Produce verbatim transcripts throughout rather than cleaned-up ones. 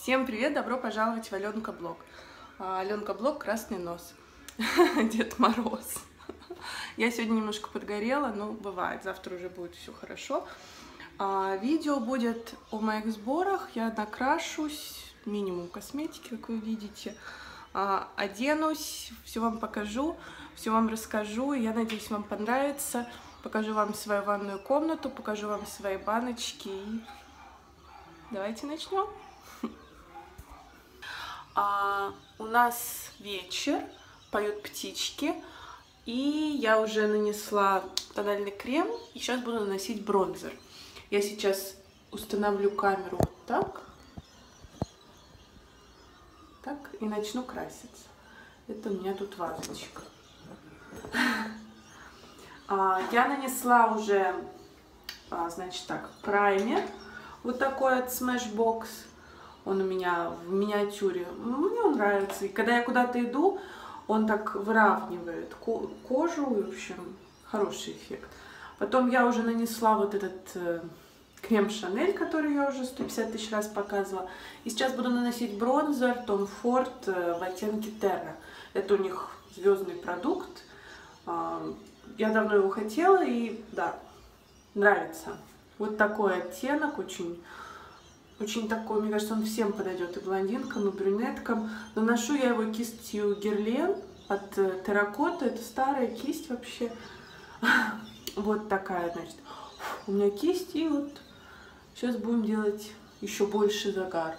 Всем привет! Добро пожаловать в Аленка Блог. Аленка Блог «Красный нос». Дед Мороз. Я сегодня немножко подгорела, но бывает. Завтра уже будет все хорошо. Видео будет о моих сборах. Я накрашусь, минимум косметики, как вы видите. Оденусь, все вам покажу, все вам расскажу. Я надеюсь, вам понравится. Покажу вам свою ванную комнату, покажу вам свои баночки. И давайте начнем. А, у нас вечер, поют птички, и я уже нанесла тональный крем, и сейчас буду наносить бронзер. Я сейчас установлю камеру вот так, так, и начну краситься. Это у меня тут вазочка. А, я нанесла уже, а, значит так, праймер, вот такой от Smashbox. Он у меня в миниатюре. Мне он нравится. И когда я куда-то иду, он так выравнивает кожу. В общем, хороший эффект. Потом я уже нанесла вот этот э, крем Шанель, который я уже сто пятьдесят тысяч раз показывала. И сейчас буду наносить бронзер Tom Ford э, в оттенке Terra. Это у них звездный продукт. Э, я давно его хотела и, да, нравится. Вот такой оттенок, очень... Очень такой, мне кажется, он всем подойдет, и блондинкам, и брюнеткам. Наношу я его кистью Guerlain от Terracotta. Это старая кисть вообще. Вот такая, значит. У меня кисть, и вот сейчас будем делать еще больше загар.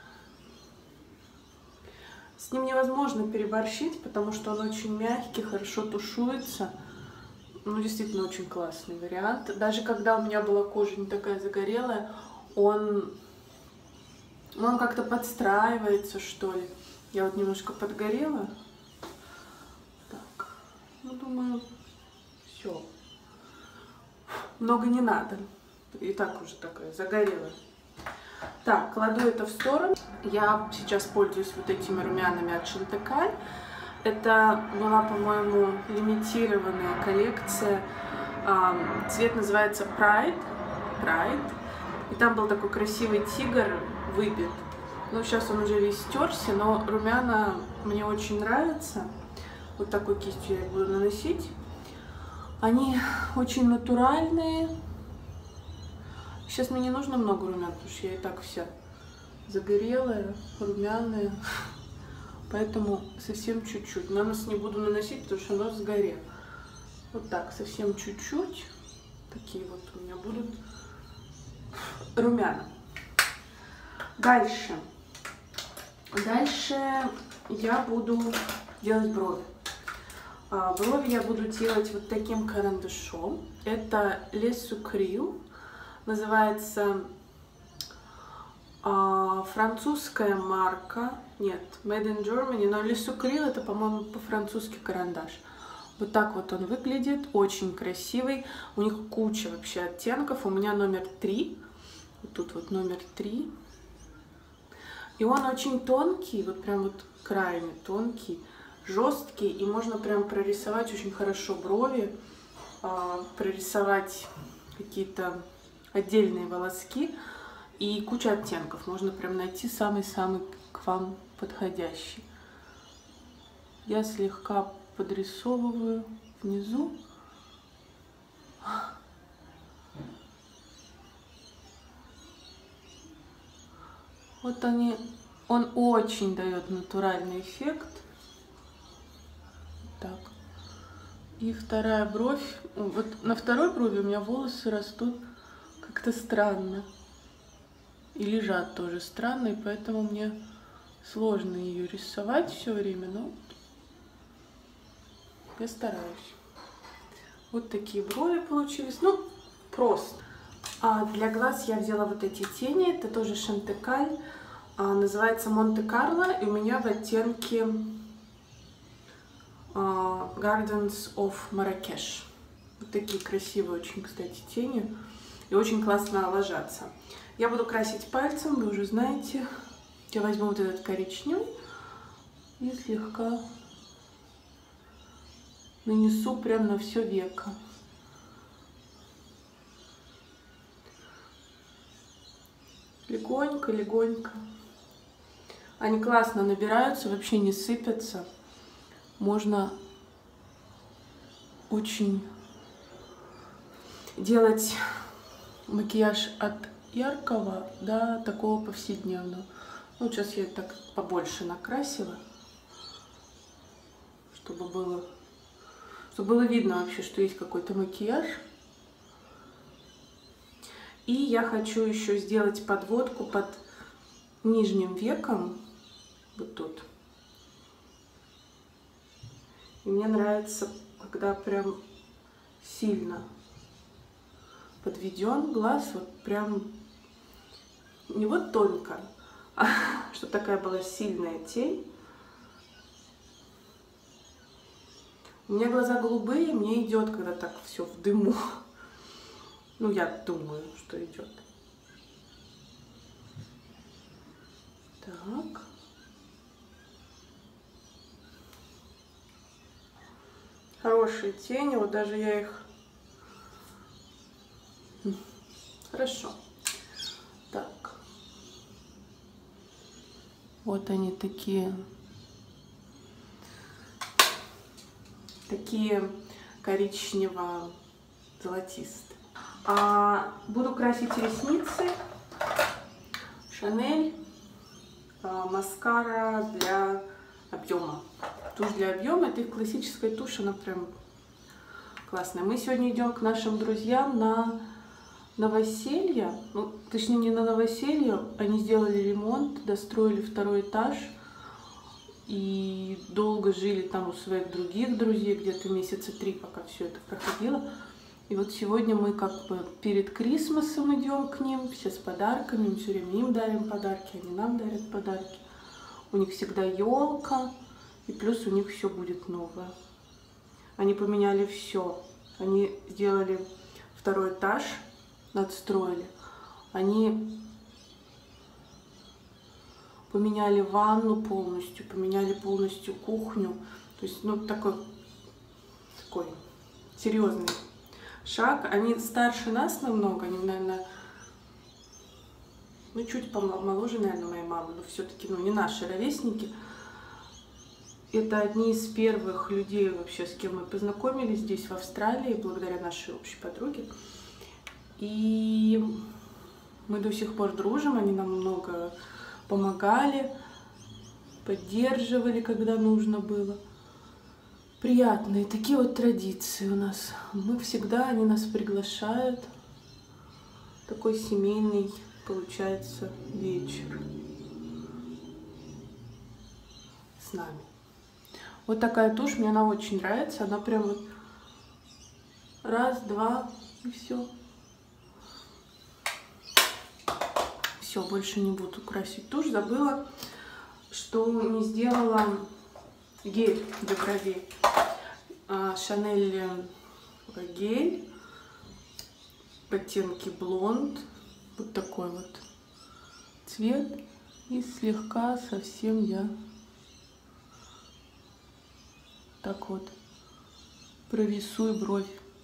С ним невозможно переборщить, потому что он очень мягкий, хорошо тушуется. Ну, действительно, очень классный вариант. Даже когда у меня была кожа не такая загорелая, он... Он как-то подстраивается, что ли. Я вот немножко подгорела. Так, ну, думаю, все. Много не надо. И так уже такая загорелая. Так, кладу это в сторону. Я сейчас пользуюсь вот этими румянами от Chantecaille. Это была, по-моему, лимитированная коллекция. Цвет называется Pride. Pride. И там был такой красивый тигр, выбит. Ну, сейчас он уже весь стерся, но румяна мне очень нравятся. Вот такой кистью я их буду наносить. Они очень натуральные. Сейчас мне не нужно много румян, потому что я и так вся загорелая, румяная. Поэтому совсем чуть-чуть. На нос не буду наносить, потому что нос сгорел. Вот так, совсем чуть-чуть. Такие вот у меня будут румяна. Дальше. Дальше я буду делать брови. А, брови я буду делать вот таким карандашом. Это Le Sucril. Называется а, французская марка. Нет, Made in Germany. Но Le Sucril это, по-моему, по-французски карандаш. Вот так вот он выглядит. Очень красивый. У них куча вообще оттенков. У меня номер три. Вот тут вот номер три. И он очень тонкий, вот прям вот крайне тонкий, жесткий. И можно прям прорисовать очень хорошо брови, прорисовать какие-то отдельные волоски. И куча оттенков. Можно прям найти самый-самый к вам подходящий. Я слегка подрисовываю внизу. Вот они, он очень дает натуральный эффект. Так. И вторая бровь. Вот на второй брови у меня волосы растут как-то странно. И лежат тоже странно, и поэтому мне сложно ее рисовать все время, но я стараюсь. Вот такие брови получились. Ну, просто. А для глаз я взяла вот эти тени. Это тоже Chantecaille. А, называется Монте-Карло. И у меня в оттенке а, Gardens of Marrakesh. Вот такие красивые очень, кстати, тени. И очень классно ложатся. Я буду красить пальцем, вы уже знаете. Я возьму вот этот коричневый и слегка нанесу прям на все веко. Легонько, легонько. Они классно набираются, вообще не сыпятся. Можно очень делать макияж от яркого до такого повседневного. Ну, сейчас я так побольше накрасила, чтобы было, чтобы было видно вообще, что есть какой-то макияж. И я хочу еще сделать подводку под нижним веком, вот тут. И мне нравится, когда прям сильно подведен глаз, вот прям не вот тонко, а что такая была сильная тень. У меня глаза голубые, мне идет, когда так все в дыму. Ну, я думаю, что идет. Так. Хорошие тени, вот даже я их... Хорошо. Так. Вот они такие. Такие коричнево-золотистые. А буду красить ресницы. Шанель. А, маскара для объема. Тушь для объема. Это их классическая тушь. Она прям классная. Мы сегодня идем к нашим друзьям на новоселье. Ну, точнее, не на новоселье. Они сделали ремонт, достроили второй этаж. И долго жили там у своих других друзей. Где-то месяца три, пока все это проходило. И вот сегодня мы как бы перед Крисмасом идем к ним, все с подарками, мы все время им дарим подарки, они нам дарят подарки. У них всегда елка, и плюс у них все будет новое. Они поменяли все. Они сделали второй этаж, надстроили. Они поменяли ванну полностью, поменяли полностью кухню. То есть, ну, такой, такой серьезный шаг. Они старше нас намного, они, наверное, ну, чуть помоложе, наверное, моей мамы, но все-таки, ну, не наши ровесники. Это одни из первых людей вообще, с кем мы познакомились здесь, в Австралии, благодаря нашей общей подруге. И мы до сих пор дружим, они нам много помогали, поддерживали, когда нужно было. Приятные такие вот традиции у нас. Мы всегда, они нас приглашают. Такой семейный получается вечер с нами. Вот такая тушь, мне она очень нравится. Она прям вот раз, два и все. Все, больше не буду красить тушь. Забыла, что не сделала гель для бровей. Шанель гель, оттенки блонд, вот такой вот цвет, и слегка совсем я так вот прорисую бровь.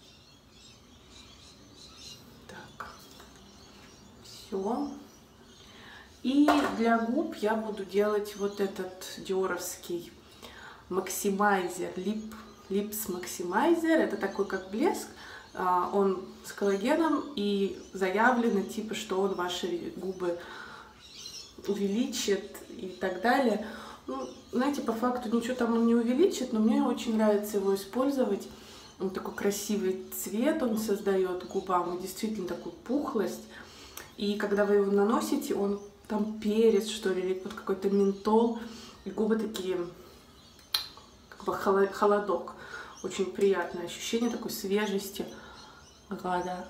Так, все. И для губ я буду делать вот этот диоровский максимайзер, лип, липс максимайзер. Это такой как блеск, он с коллагеном, и заявлено типа, что он ваши губы увеличит и так далее. Ну, знаете, по факту ничего там он не увеличит, но мне очень нравится его использовать. Он такой красивый цвет он создает губам, и действительно такую пухлость. И когда вы его наносите, он там перец, что ли, или вот какой-то ментол, и губы такие, как бы холодок. Очень приятное ощущение такой свежести. Гада.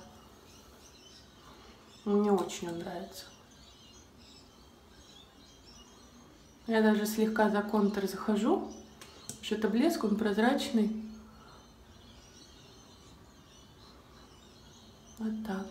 Мне очень он нравится. Я даже слегка за контур захожу, что это блеск, он прозрачный. Вот так.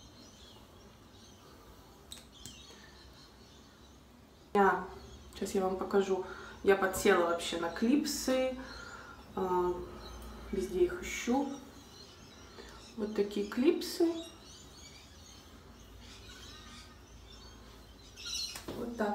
Я, сейчас я вам покажу. Я подсела вообще на клипсы. Э, везде их ищу. Вот такие клипсы. Вот так.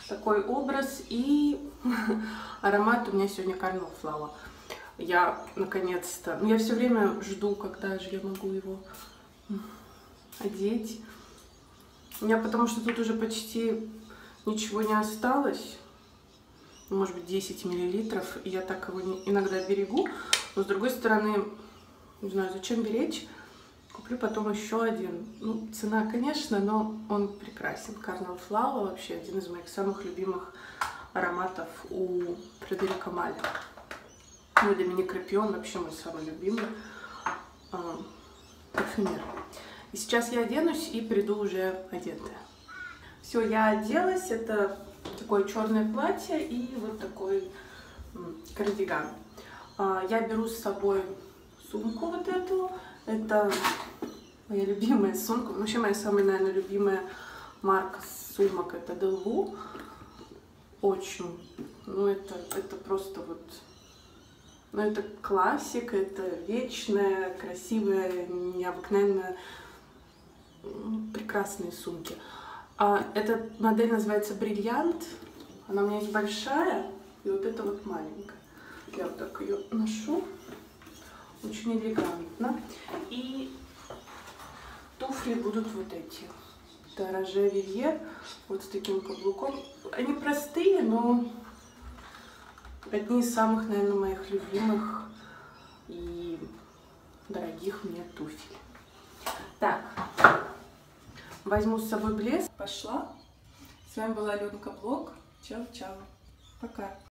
такой образ. И аромат у меня сегодня Carnal Flower. Я наконец-то, ну я все время жду, когда же я могу его одеть. У меня потому что тут уже почти ничего не осталось. Может быть десять миллилитров. И я так его не, иногда берегу. Но с другой стороны, не знаю, зачем беречь. Куплю потом еще один. Ну, цена, конечно, но он прекрасен. Carnal Flower вообще один из моих самых любимых ароматов у Фредерико Маля. Ну, Доминик Рапион вообще мой самый любимый э, парфюмер. И сейчас я оденусь и приду уже одетая. Все, я оделась. Это такое черное платье и вот такой м, кардиган. Э, я беру с собой сумку вот эту. Это моя любимая сумка. Вообще моя самая, наверное, любимая марка сумок это Delvaux. Очень. Ну это, это просто вот... Ну это классика, это вечная, красивая, необыкновенно прекрасные сумки. А эта модель называется Бриллиант. Она у меня есть большая и вот эта вот маленькая. Я вот так ее ношу. Очень элегантно. И туфли будут вот эти. Это Roger Vivier, вот с таким каблуком. Они простые, но одни из самых, наверное, моих любимых и дорогих мне туфель. Так, возьму с собой блеск. Пошла. С вами была Аленка Блог. Чао-чао. Пока.